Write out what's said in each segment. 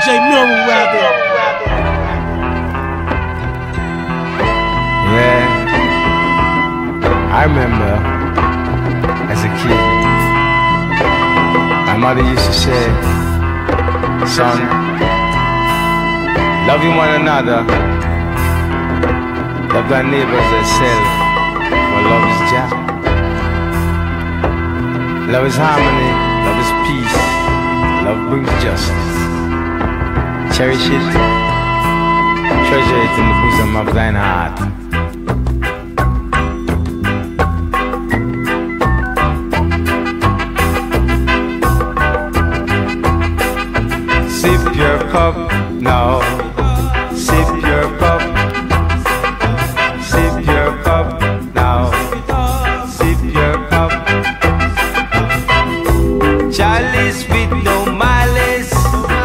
DJ Murray rapping. Yeah, I remember as a kid, my mother used to say, son, love you one another, love thy neighbors as self, for love is Jah. Love is harmony, love is peace, love brings justice. Cherish it, treasure it in the bosom of thine heart. Sip your cup now, sip your cup, sip your cup now, sip your cup. Chalice with no malice,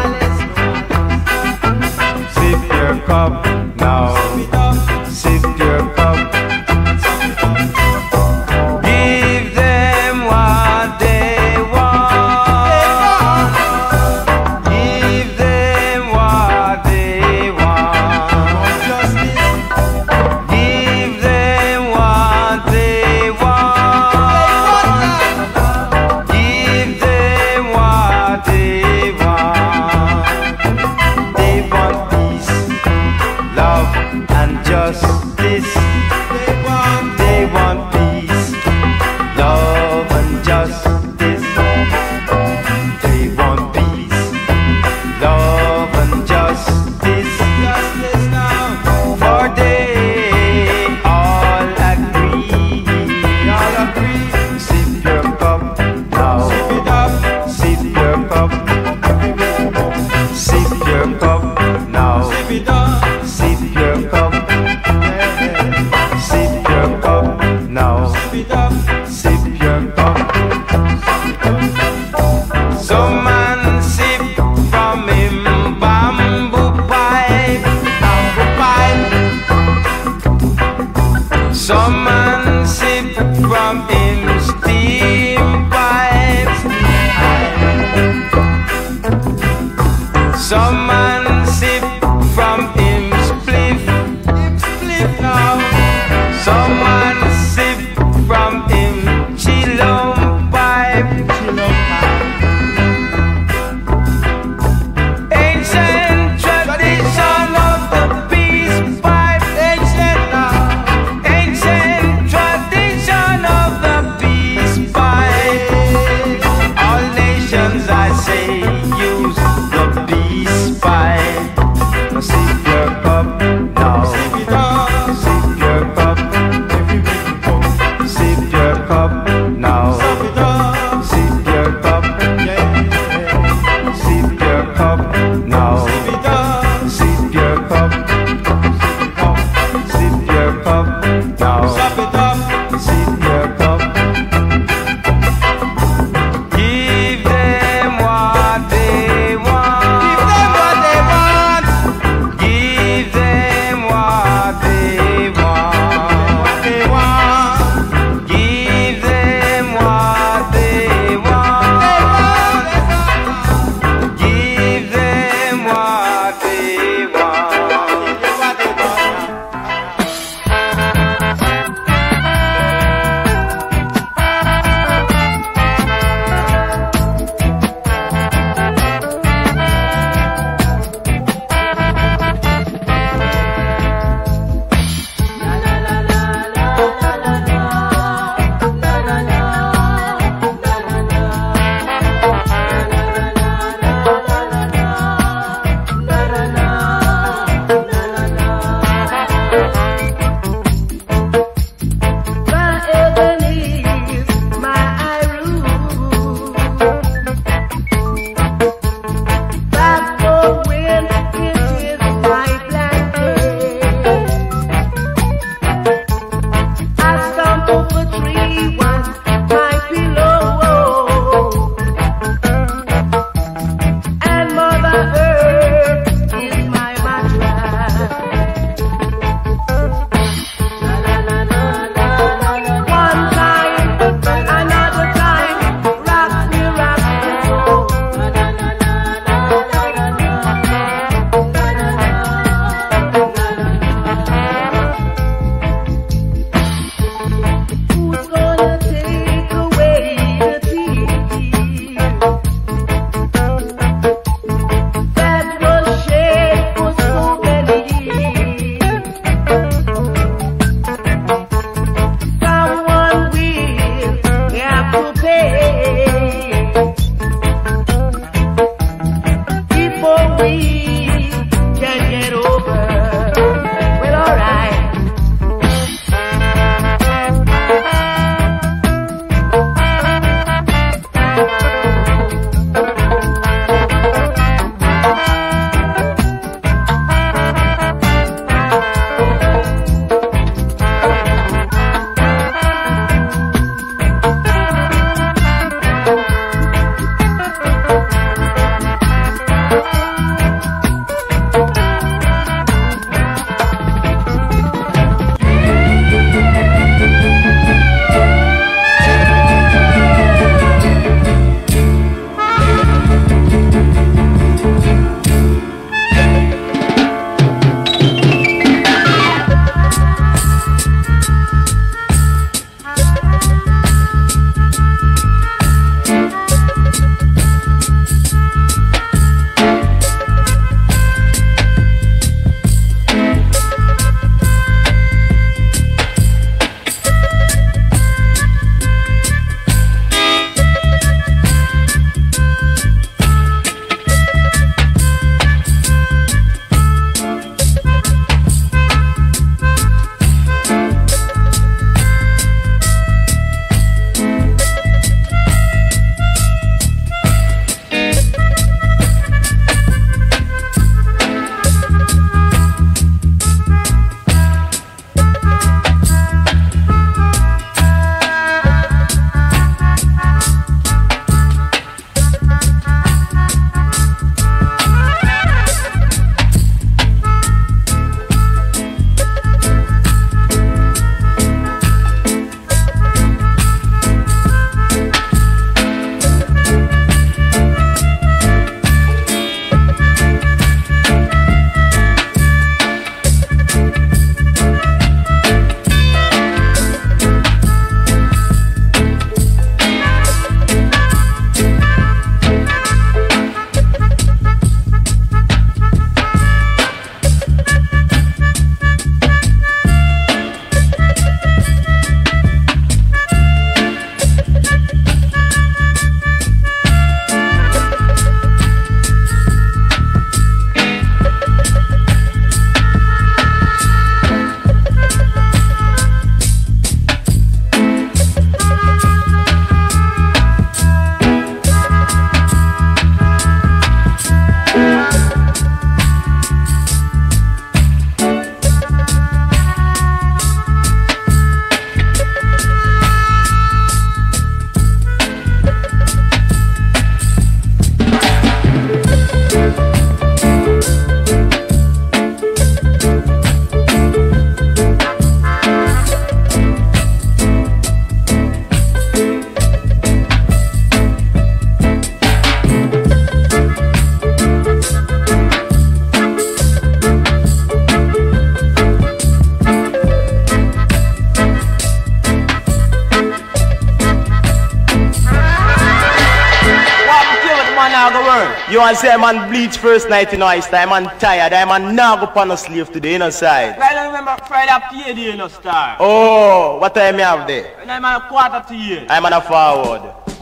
sip your cup now, sip your cup. Give them what they want. Give them what they before we can get over. Well, alright. You want to say I'm on bleach first night in ice time, I'm tired, I'm on now go on a slave to the inner side. I don't remember Friday up to the inner star. Oh, what time you have there? And I'm on a quarter to year. I'm on a forward.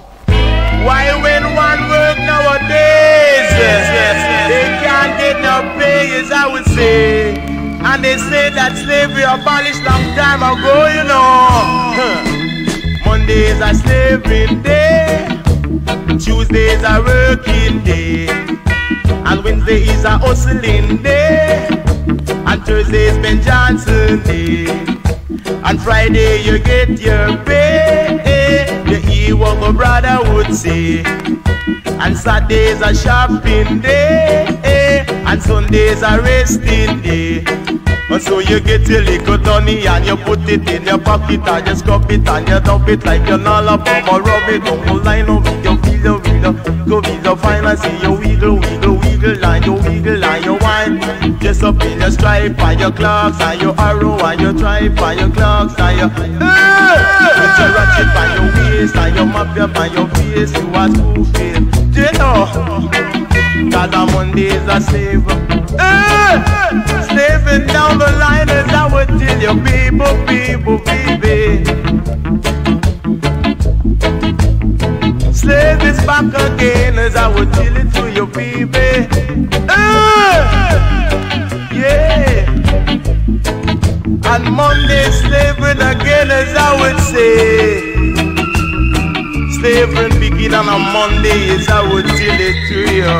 Why when one work nowadays, they can't get no pay, as I would say. And they say that slavery abolished long time ago, you know. Monday is a slavery day. Tuesday is a working day, and Wednesday is a hustling day, and Thursday is Ben Johnson day, and Friday you get your pay. You hear what my brother would say, and Saturday is a shopping day, and Sunday is a resting day. And so you get your little money and you put it in your pocket and you scrub it and you dump it like you're not a bomb or rub it on the line up with your wheel, go with the finance, see your wiggle and your wiggle and your wine. Dress up in your stripe and your clocks and your arrow and your tripe and your clocks and your put your ratchet on your waist and your map up on your face. You are too fair, you know, cause on Monday is a slave. Slaving down the line as I would tell you, people, baby. slave is back again as I would tell it to you, baby. Yeah. And Monday slaving again as I would say. Slaving begin on a Monday as I would tell it to you.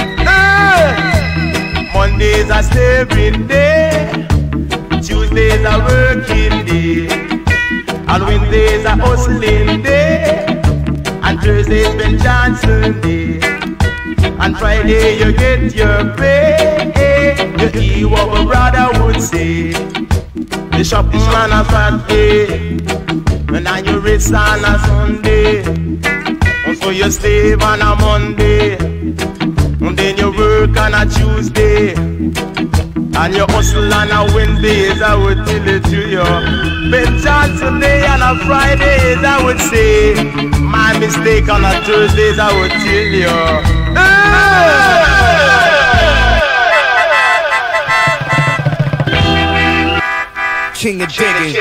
Mondays are slaving day, Tuesdays are working day, and Wednesdays are hustling day, and Thursday's been Johnson day, and Friday you get your pay. You hear what my brother would say. The shopping on a Saturday, and on your wrist on a Sunday, and so you slave on a Monday, and then you work on a Tuesday, and you hustle on a Wednesdays, I would tell it to you. Ben Johnson day on a Fridays, I would say. My mistake on a Thursdays, I would tell you. King of digging.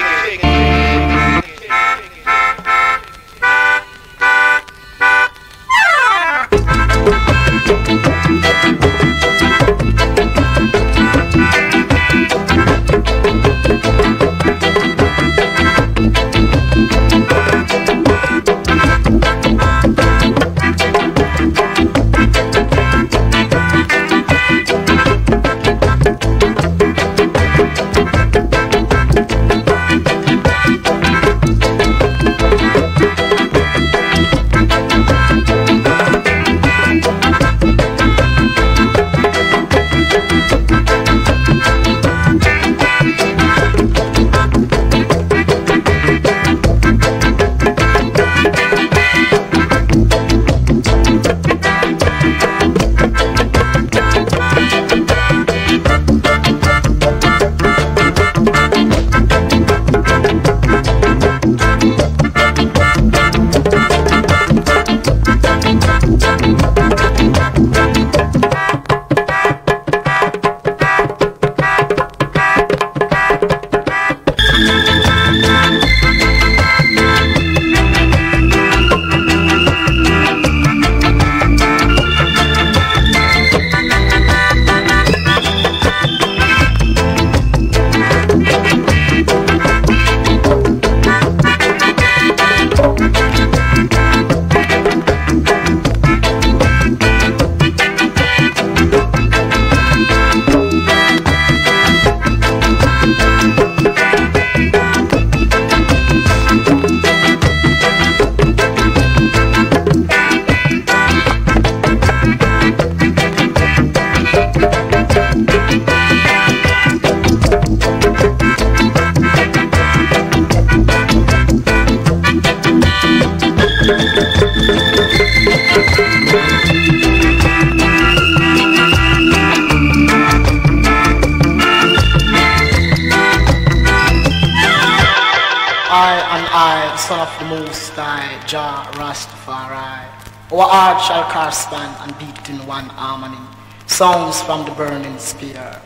Son of the Most High, Jah Rastafari. Our heart shall correspond and beat in one harmony. Songs from the burning spear.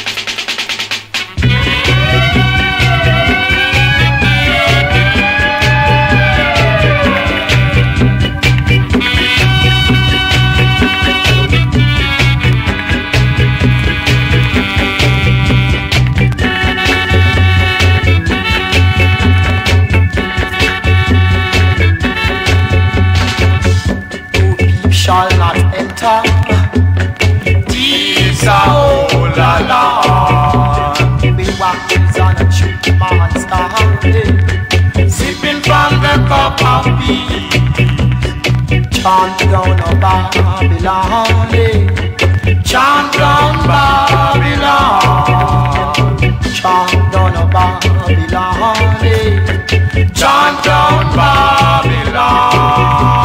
Shall not enter these la la. We walk on a cheap monster, sipping from the cup of peace. Chant down of Babylon, chant down Babylon, chant down of Babylon, chant down Babylon.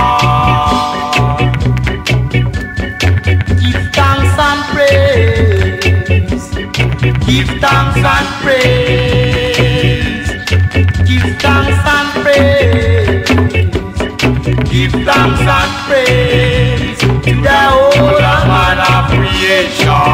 Give thanks and praise. Give thanks and praise. Give thanks and praise to the whole man of creation.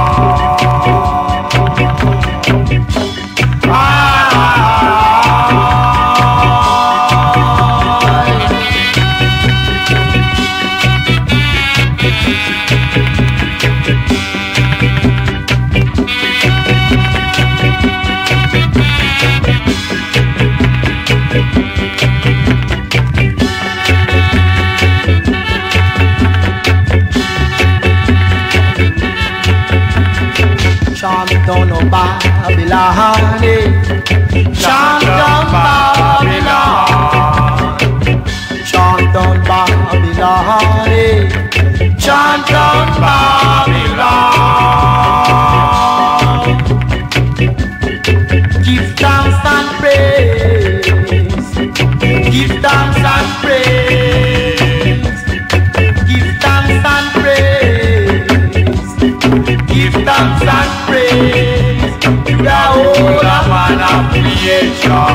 chant on Babylon, chant on Babylon, chant on Babylon, chant on Babylon. Give thanks and praise, give thanks and praise, give thanks and praise, give thanks and praise to the whole of creation.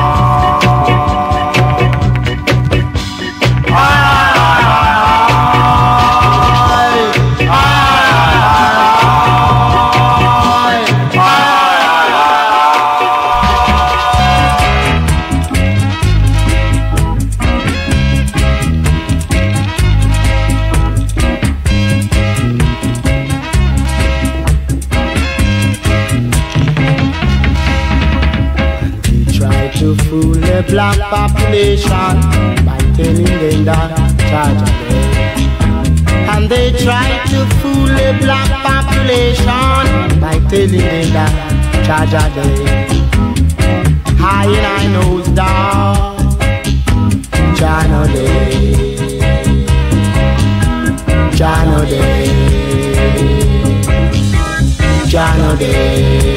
Black population by telling them that Jaja Day. And they try to fool the black population by telling them that Jaja Day. High and I knows down Jano Day, Jano Day, Jano Day,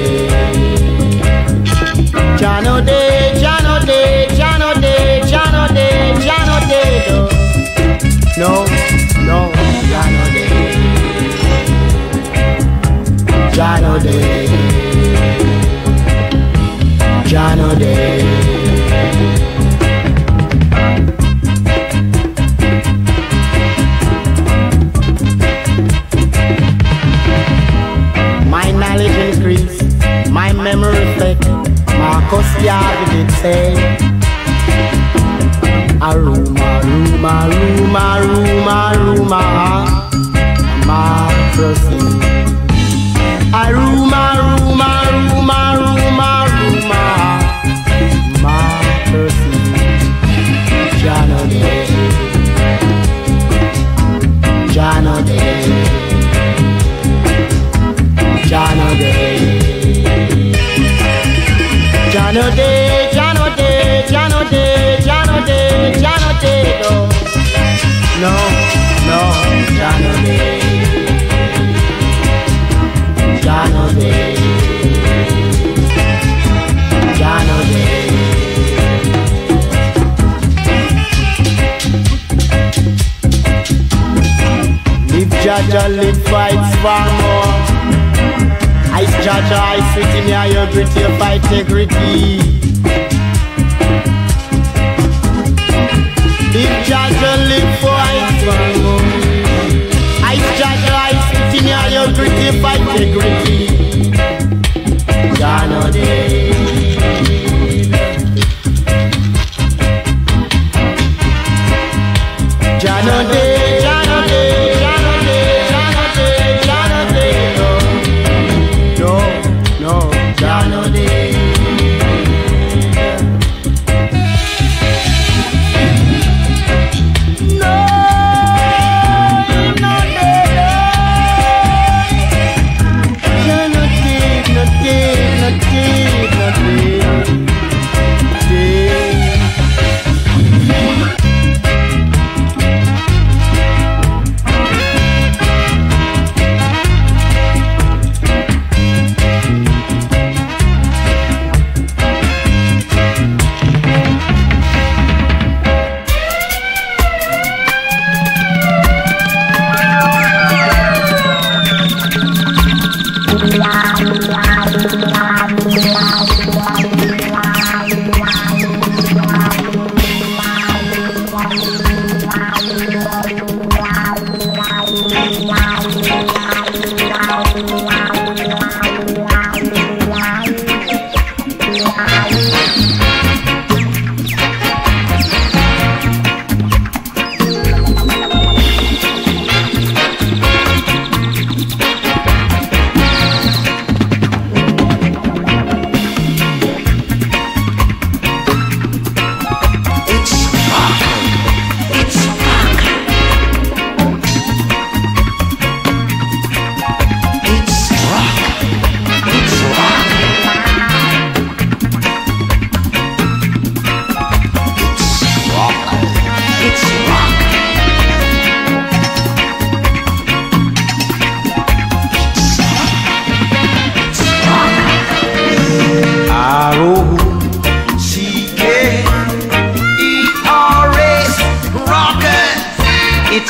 Jano Day, Jano Day, Jano Day, Jano Day, Jano Day. No, no, Jano Day, Jano Day, Jano Day. My knowledge increase, my memory fake. Marcus Garvey did say, Aruma, Ruma, Ruma, Ruma, Ruma, Marcus. Aruma, Ruma, Ruma, Ruma, Ruma, Marcus. Jano Day, Jano Day, Jano Day. Jano Day, Jano Day, Jano Day, Jano Day, Jano Day, no, no, Jano Day, Jano Day, Jano Day. Live Jaja, live fights for more. Ice Jaja, I sit in here, you gritty, you fight integrity. If Jaja live for ice, Ice Jaja, I sit in here, you gritty, you fight integrity. Jano Day, Jano Day, Jano Day, Jano Day, Jano Day, Jano Day. No, no, Jano Day. No, no, Jano Day, no Day, no Day, no Day.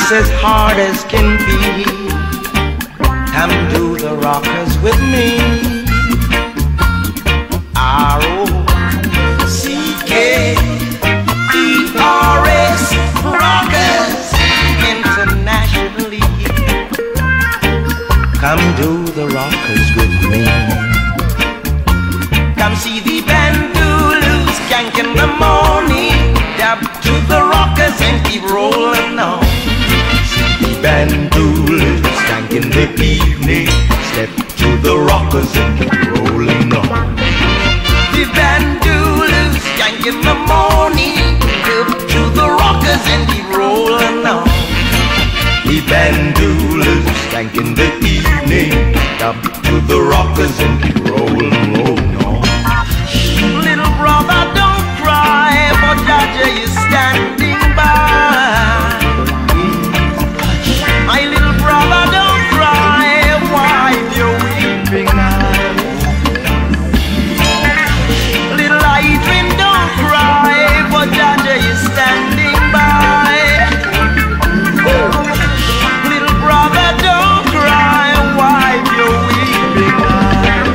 It's as hard as can be. Come do the rockers with me. R-O-C-K-E-R-S, rockers internationally. Come do the rockers with me. Come see the bandolus skank in the morning. Dab to the rockers and keep rolling on. See the bandolus skank in the evening. Step to the rockers and keep rolling on. The bandolus skank in the morning. Dab to the rockers and keep rolling on. The bandolus skank in the evening. Dab to the rockers and keep rolling on. Little brother, don't cry, but Jaja is standing by. My little brother, don't cry, wipe your weeping eyes. Little Adrian, don't cry, but Jaja is standing by. Little brother, don't cry, wipe your weeping eyes.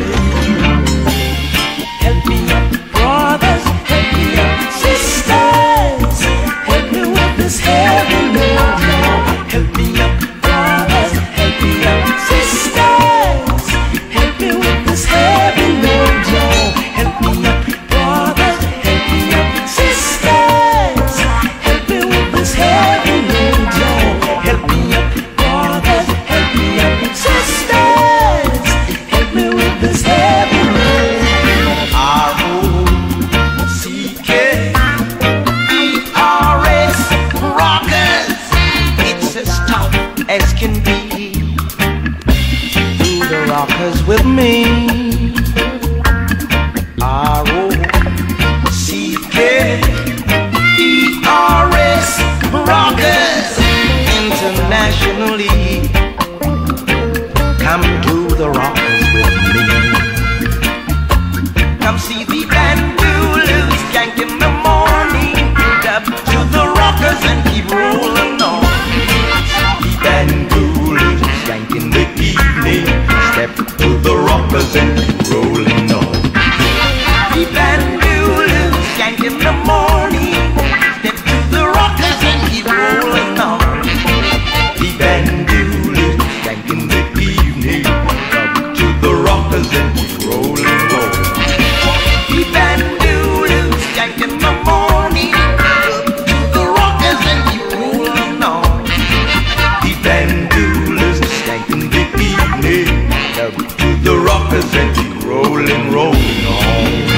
Help me up, brothers, help me up, sisters. Help me with this heavy load. Help me up, brothers, help me up, sisters. Help me with this heavy load. Help me up, brothers, help me up, sisters. Help me with this heavy load. Help me up, brothers, help me up, sisters. Help me with this heavy load. R-O-C-K-E-R-S, rockers. It's as tough as can be. Do the rockers with me. R-O-C-K-E-R-S, rockers internationally. Come do the rockers with me. Come see the bandolus skank in the morning. Dab to the rockers and keep rolling on. The bandolus skank in the evening. Step to the rockers and keep rolling on. The bandolus skank in the morning. Step to the rockers and keep rolling on. The bandolus skank in the evening. Dab to the rockers and keep rolling on. The bandolus skank in the morning. To the rockers and keep rolling on. The bandolus skank in the evening. Down to the rockers and keep rolling, rolling on.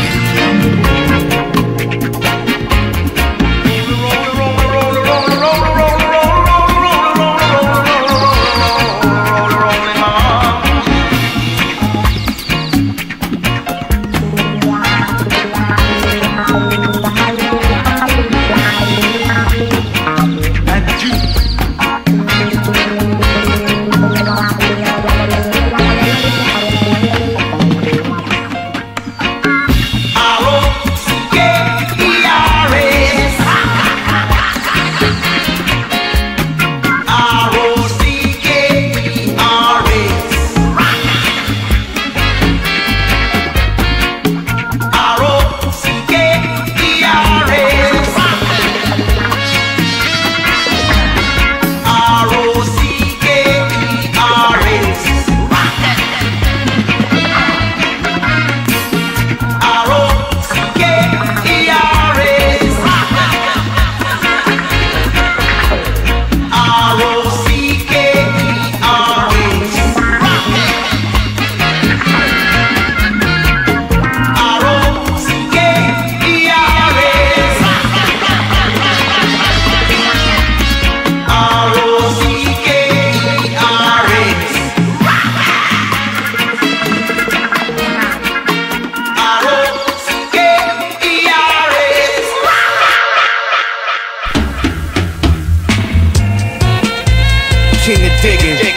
King of digging.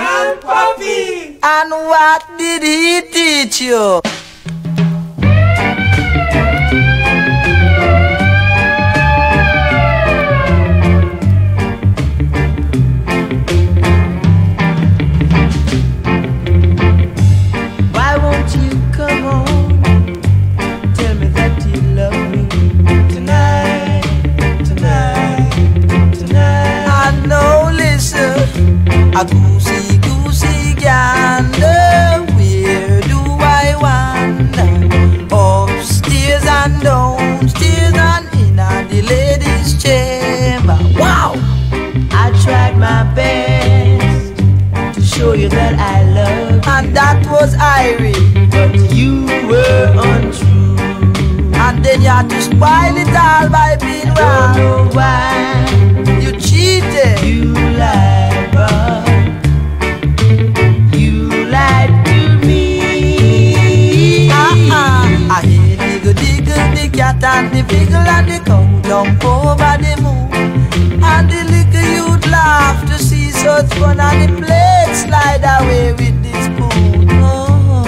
Grandpappy. And what did he teach you? Why won't you come home? Tell me that you love me tonight, tonight, tonight. I know, listen, a goosey, goosey gander. Where do I wander? Upstairs and downstairs and in the ladies' chamber. Wow! I tried my best to show you that I love you, and that was Irie, but you were untrue. And then you had to spoil it all by being wrong. Don't know why you cheated. You lied, but you lied to me. I hear diggle, diggle, the cat and the beagle and the cow jump over the moon. And the little you'd laugh to see such fun, and the plate slide away with the spoon. Oh.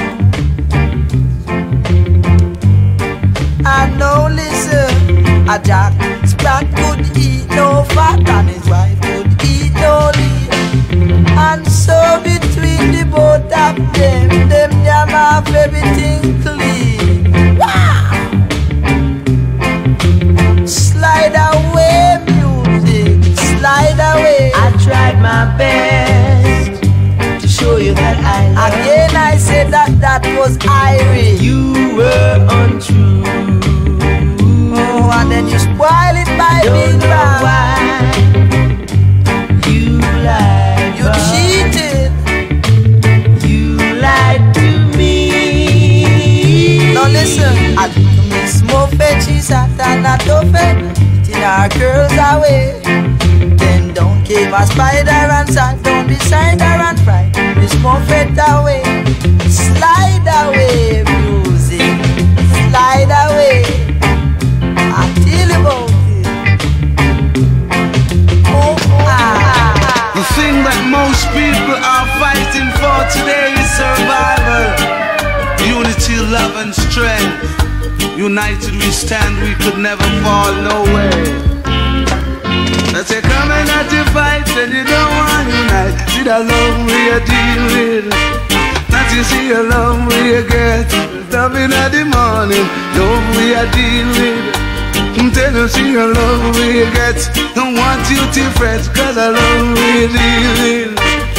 And now listen, a Jack Sprat could eat no fat, and his wife could eat no lean. And so between the both of them jam off everything clean. Wow! Slide away, music, slide away. I tried my best to show you that I love you. Again I said that was Irie. You were untrue. Oh, and then you spoil it by being wrong. Why you lied? You cheated. You lied to me. Now listen, I look Miss Muffet, she sat on a tuffet, eating our girls away. Then down came a spider and sat down beside her and fried Miss Muffet away. Slide away, music, slide away. I tell you about it. Oh, The thing that most people are fighting for today is survival. Unity, love and strength. United we stand, we could never fall nowhere. Let's say coming at your fight and you don't want to unite. See the love we are dealing with. Not you see the love we get. Loving at the morning, love we are dealing with. Tell you see the love we get. Don't want you to fret, cause the love we are dealing with.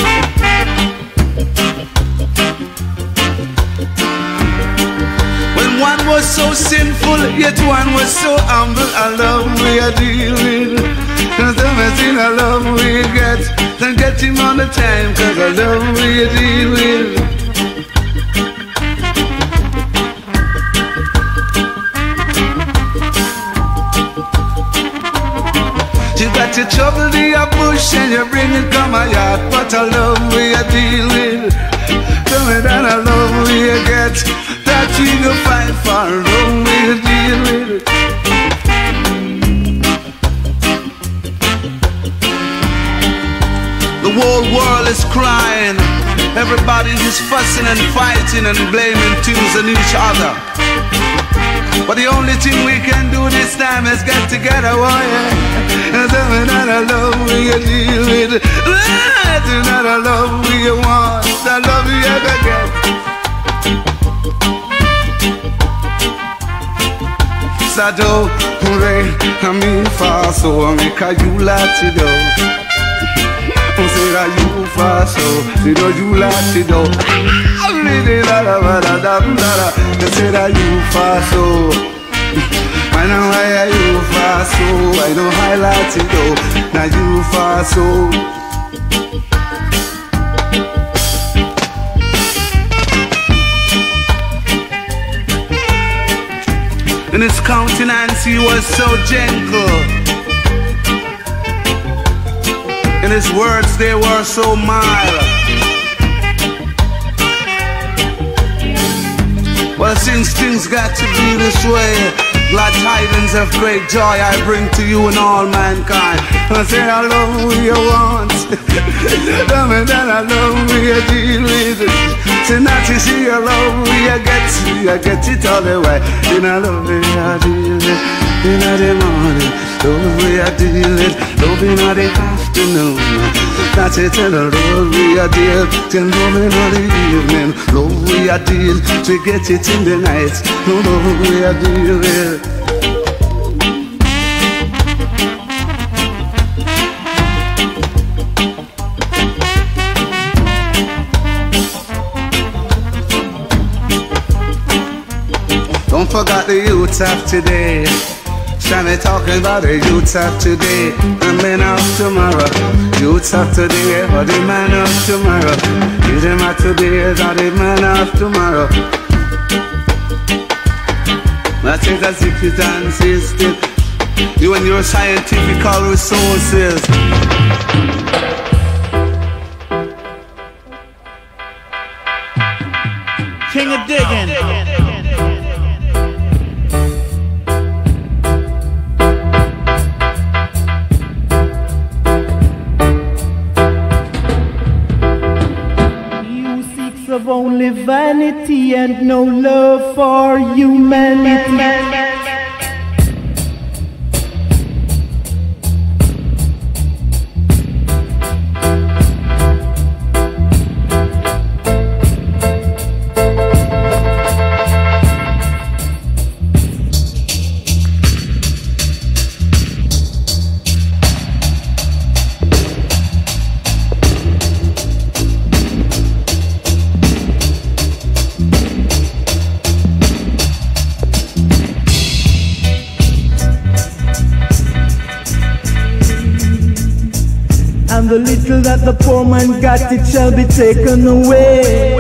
One was so sinful, yet one was so humble. I love we are dealing. Cause everything I love we get. Then get him on the time, cause I love we are dealing. You got your trouble in your bush and you bring it come my yard. But I love we are dealing. Tell me that I love we are get. That we go fight for, love we are dealing. The whole world is crying. Everybody is fussing and fighting and blaming things on each other. But the only thing we can do this time is get together, oh yeah. And tell me that I love we are dealing. Tell me that I love we want. That love we ever get. Sado, hooray, I mean fast, so I make a you like to do. Say that you fast, so you know you like to do. I really they say that you fast, so I know why you fast, so I know I like to do. Now you fast, so. In his countenance he was so gentle. In his words they were so mild. Well, since things got to be this way, glad tidings of great joy I bring to you and all mankind. I say I love who you want. Tell me that I love who you deal with. Say not to see your love who you get it all the way. Then I love who you deal with. In the morning, love who you deal with. Love in the afternoon. That's it, tell the love we are deal. Till love in the evening. Love we are deal. To get it in the night. No love we are deal with. Don't forget the youth of today. Shall we talking about the youth of today? The men of tomorrow. Youth of today or the man of tomorrow. You them of today or the man of tomorrow. I take a secret and system. You and your scientific resources. King of digging. Of only vanity and no love for humanity. And the little that the poor man got, it shall be taken away.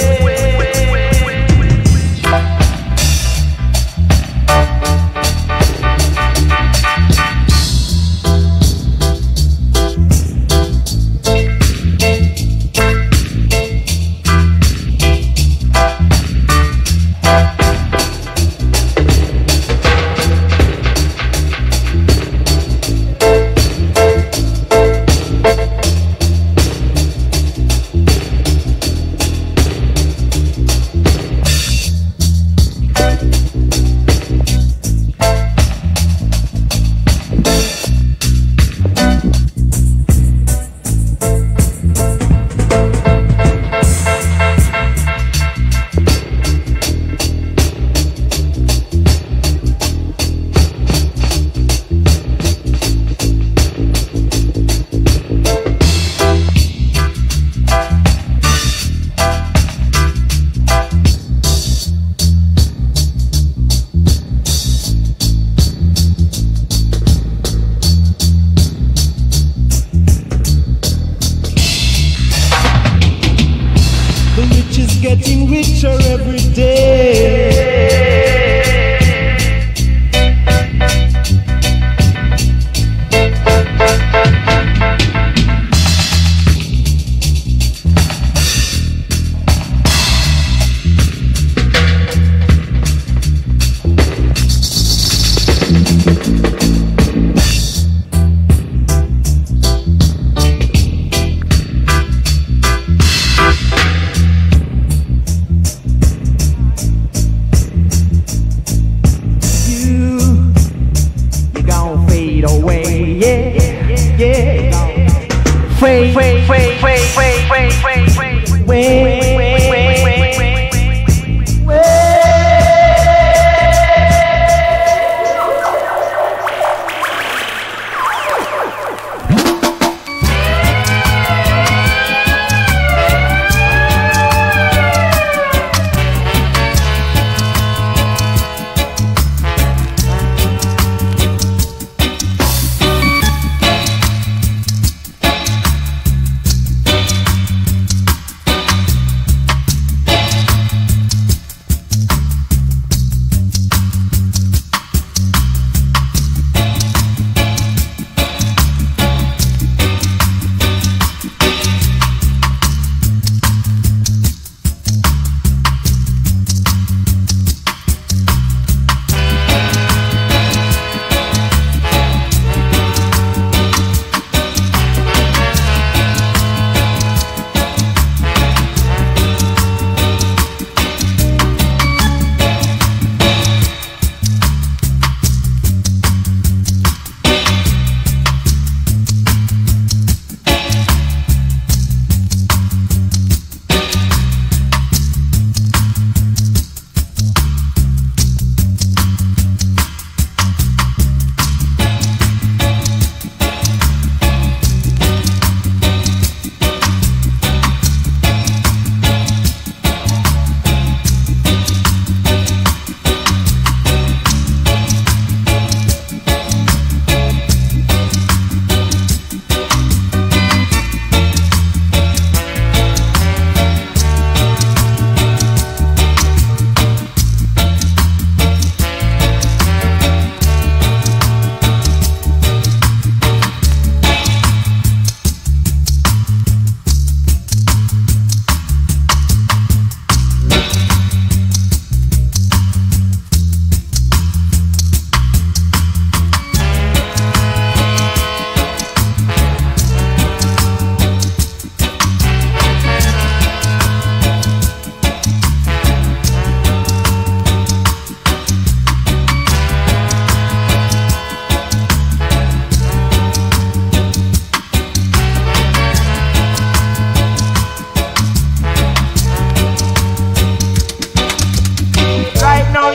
Getting richer every day.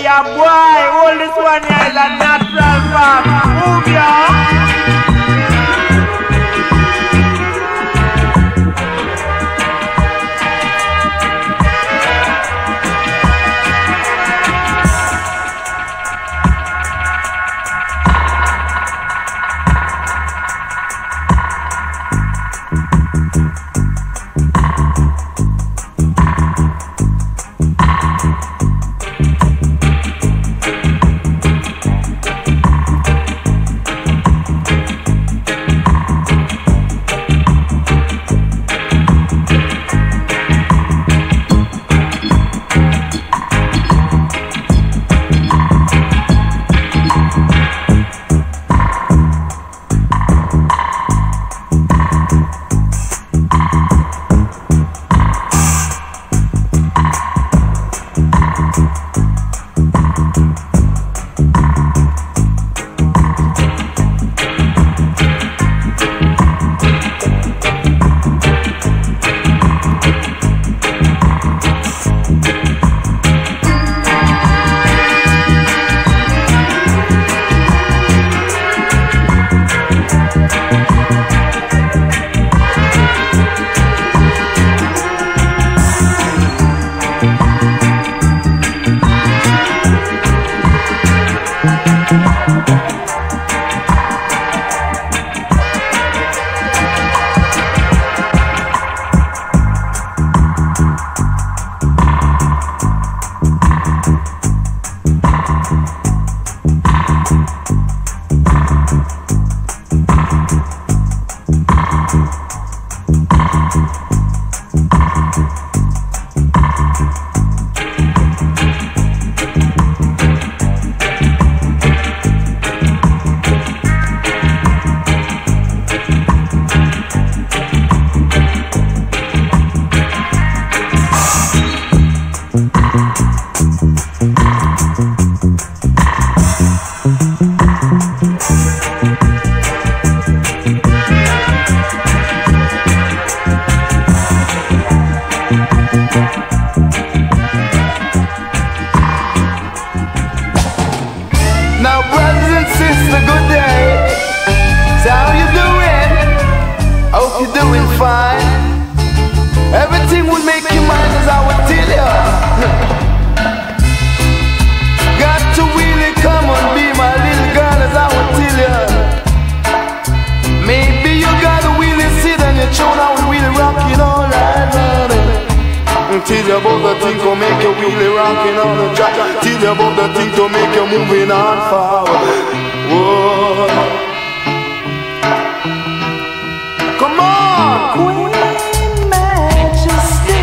Yeah, boy, all this one here is a natural fact. Move, y'all. Tell you about the thing to make you wheelie rocking on the track. Tell you about the thing to make you moving on forward. Whoa. Come on, Queen Majesty,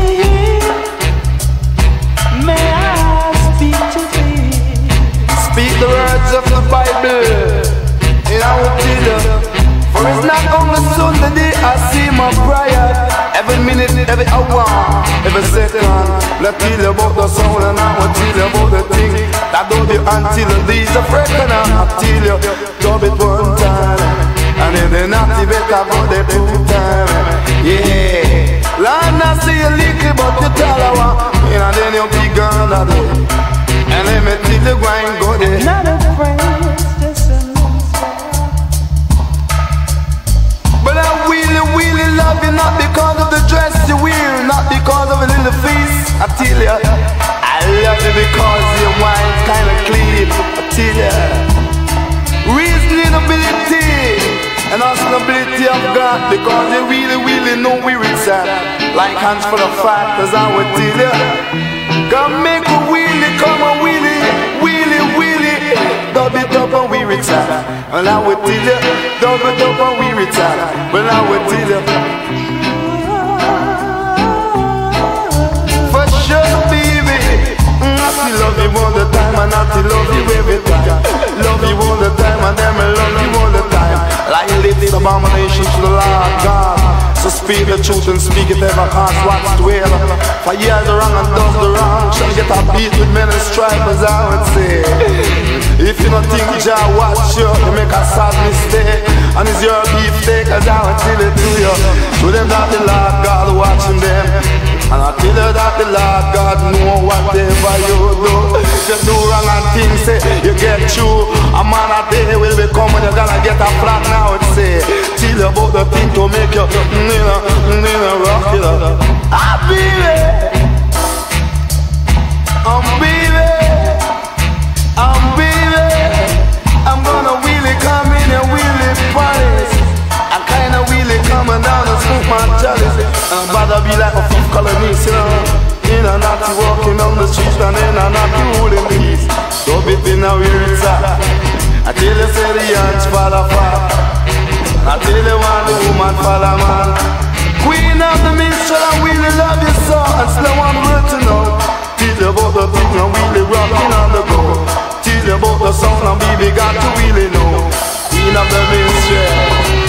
may I speak to thee? speak the words of the Bible, and I will tell you. For it's not on the Sunday I see my prayer. Every minute, every hour, every second. Let's tell you about the soul, and I will tell you about the thing that don't be until these are freaking. I'll tell you, dub it one time, and if they're not, they better go the two time. Yeah, Lord, I see a little, but you tell her what, and then you'll be gone at it. And let me tell you, go and go there. Not a friend, just a But I really love you, not because of the dress you wear, not because of a little face. I tell ya, I love you because your wine's kinda clean. I tell ya, reasoning ability and also the ability of God, because you really know where it's at. Like hands full of fat, as I would tell ya. Come make a wheelie, come a wheelie, dub it up and we retire. And I would tell you, dub it up and we retire. But I would tell you, for sure, baby, I still love you all the time, and I still love you every time. Love you all the time, and then I love you all the time. Like this abomination to the Lord God. So speak the truth and speak it ever, cause what's the will. For years the wrong and does the wrong, shall get a beat with many stripes, as I would say. If you don't think Jah watch you, you make a sad mistake, and it's your beefsteak, as I would tell it to you. To them that the Lord God watching them, and I tell you that the Lord God know whatever you do. If you do thing to make you rock it up. Ah, baby, I'm gonna wheelie come in and wheelie parties. I'm kinda wheelie coming down and smoke my chalice. I'm about to be like a fifth colonist, you know. In and out, walking on the streets and in and out, ruling the east. So between now where it's at, I tell you say the ants follow far. I tell you one the woman follow man. Queen of the minstrel, I really love you so. And slow one word to know. Tell you about the thing and really rocking on the go. Tell you about the sound and baby got to really know. Queen of the minstrel.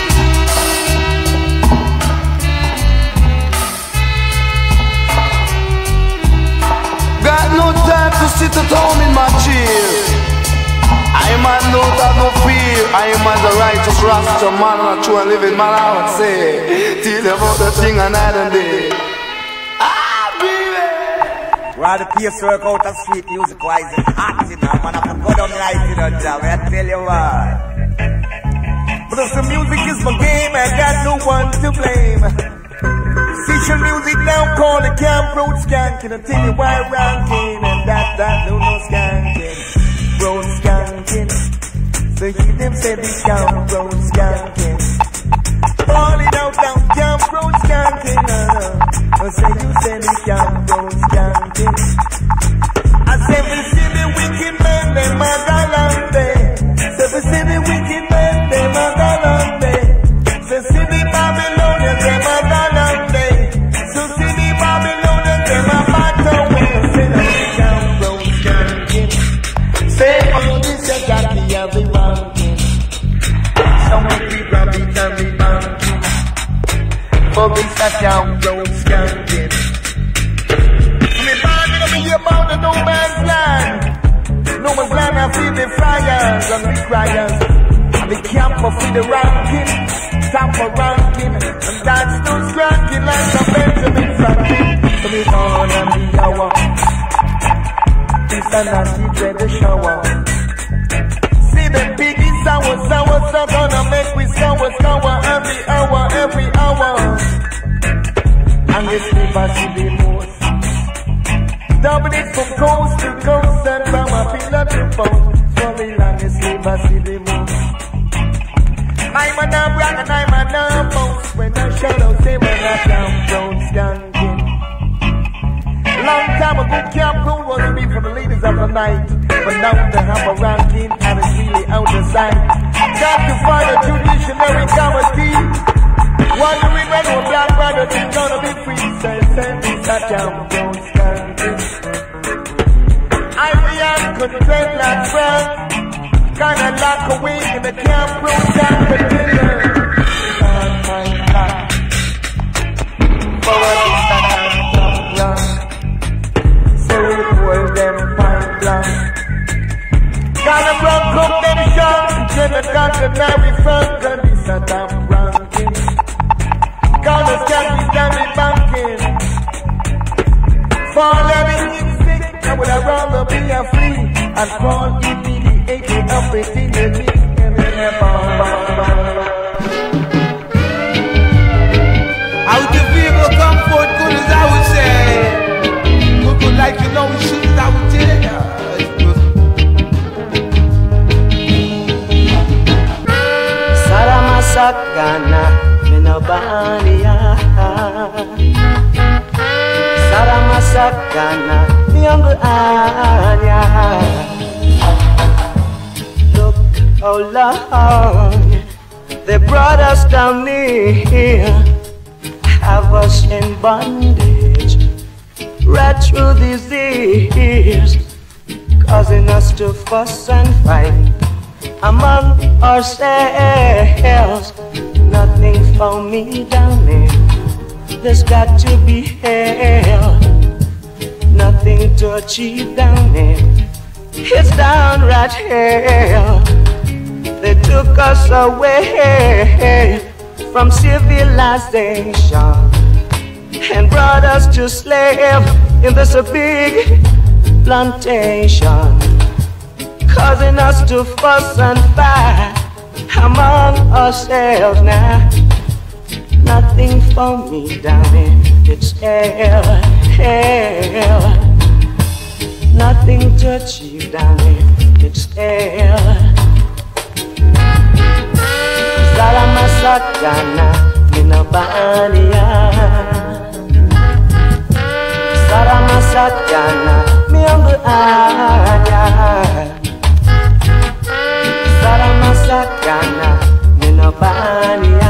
Got no time to sit at home in my chair. I am a note of no fear. I am as a righteous Rasta man, and a true and living man, I would say. Tell you about the thing and night and day. Ah, baby. While the pace work out of street music wise and hot, you know, man, I can go down life in a job, I tell you what. But if the music is my game, I got no one to blame. Official music now call it Camp Road Skanking. I tell you why ranking and that no skanking. Road Skanking. So you them say the Camp Road Skanking. Falling out down Camp Road Skanking. I say you say the Camp Road Skanking. I say we see the wicked men, them a galante. Say we see the wicked men, them a galante. Say see the Babylonians, them a galante. For this a Camp Road Skanking. Me born in a year about the no man's land. No man's land, I see the flyers and the criers. And the camp for the ranking, top for ranking. And that's no skanking like a Benjamin Franklin. So me on and the hour. This and that, he dread the shower. See the piggies, sour, gonna make we sour every hour. And this river see the most. Dominate from coast to coast and from a pillar to post. So the longest river see the most. I'm a damn brag and I'm a damn boast. When I shadow say when I Camp Road Skanking. Long time ago Camp Road was me for the ladies of the night. But now they have a ranking and it's really out of sight. Got to find a judiciary committee. Wondering when one black brother is gonna be free. Send me that Camp Road Skanking. I am content like friend. Kinda lock away in the Camp Road Skanking. Forward is that Camp Road. So hold them fine blank. Gotta run, cook them short. Get a doctor, now we front. And it's a damn ranking. Gotta stand me banking. Fall everything sick. I would have rather be a free. And fall immediately up within the knee. And then How the people come forth good as I would say. Good like you know we should as I would tell you. Saramasakana minabania. Saramasakana miambanya. Look how long they brought us down here, have us in bondage right through these years, causing us to fuss and fight among ourselves. Nothing for me down there, there's got to be hell. Nothing to achieve down there, it's downright hell. They took us away from civilization and brought us to slave in this big plantation, causing us to fuss and fight among ourselves now. Nothing for me down in it's hell, hell. Nothing to achieve down in it's hell. Saramasakana minabania. Saramasakana miambuanya. Saramasakana minabania.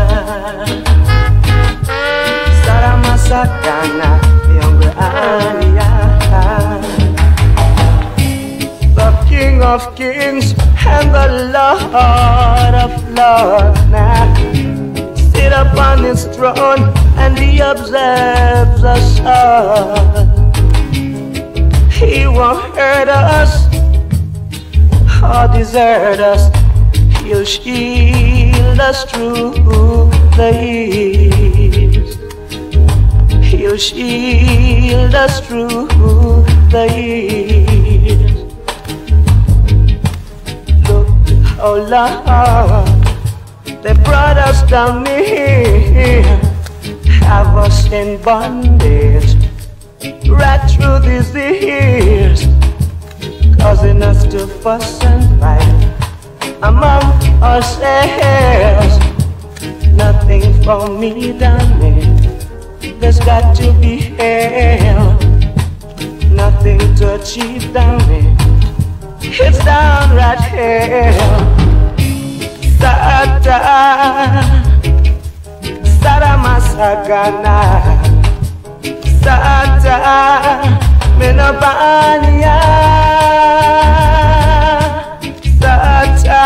Saramasakana miambuanya. The King of Kings and the Lord of Lords now sit upon his throne and he observes us all. He won't hurt us or desert us. He'll shield us through the years. He'll shield us through the years. Oh Lord, they brought us down here, have us in bondage, right through these years, causing us to fuss and fight among ourselves. Nothing for me down there, there's got to be hell. Nothing to achieve down there, it's downright hell. Sata, Saramasakana, Sata, Menabania, Sata,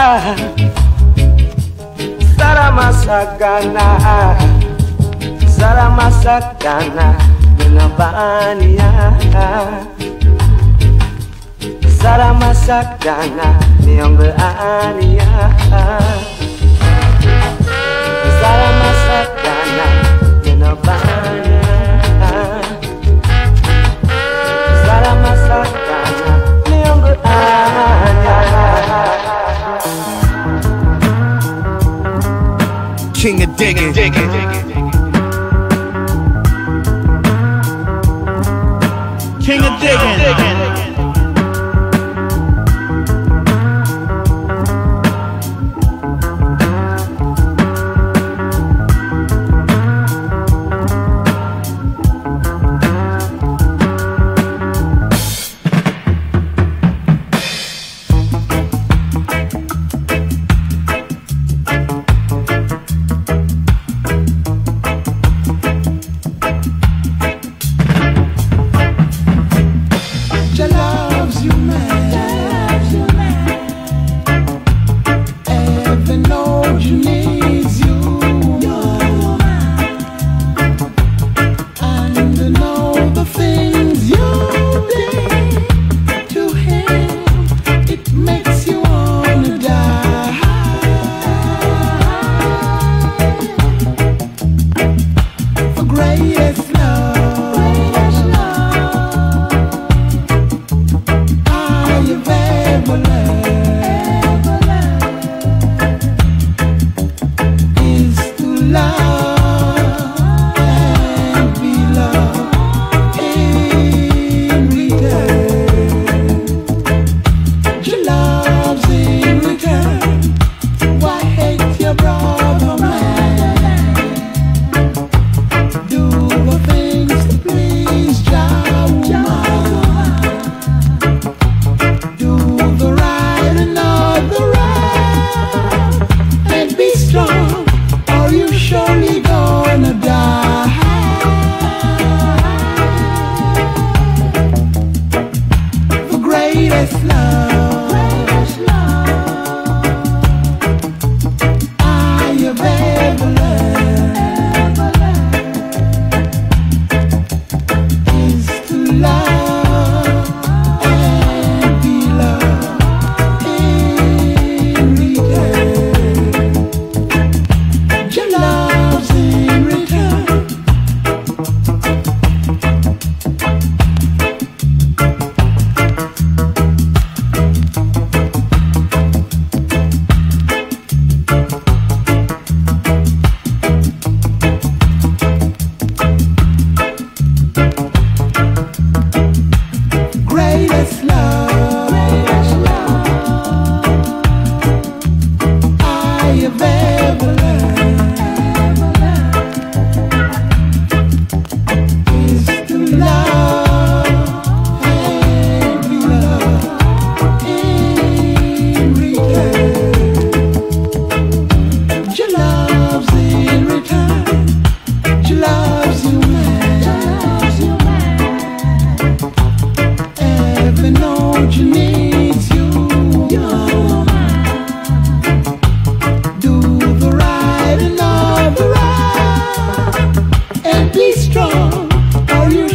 Saramasakana, Saramasakana, Menabania. Saramasakana miambuania. Saramasakana minabania. Saramasakana miambuania. King of digging. King of digging.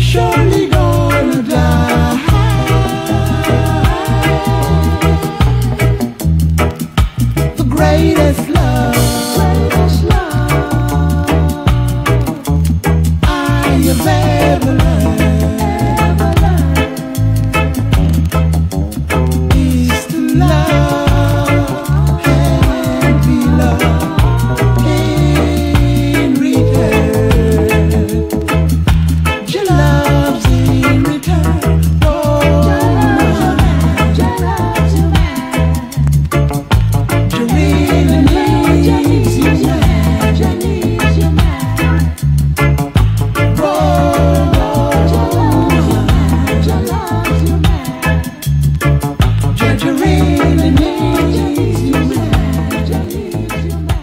surely gonna die. The greatest love I have ever learned is to love and be loved in return. Your love's in return. Oh, your love's a man. You really needs your man. You need your man. Oh, your love's your man. You really needs your man. You needs your man.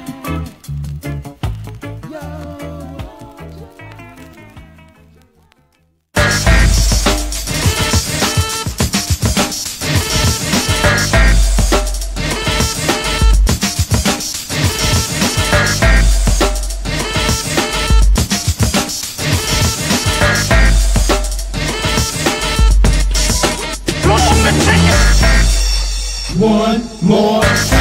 One more.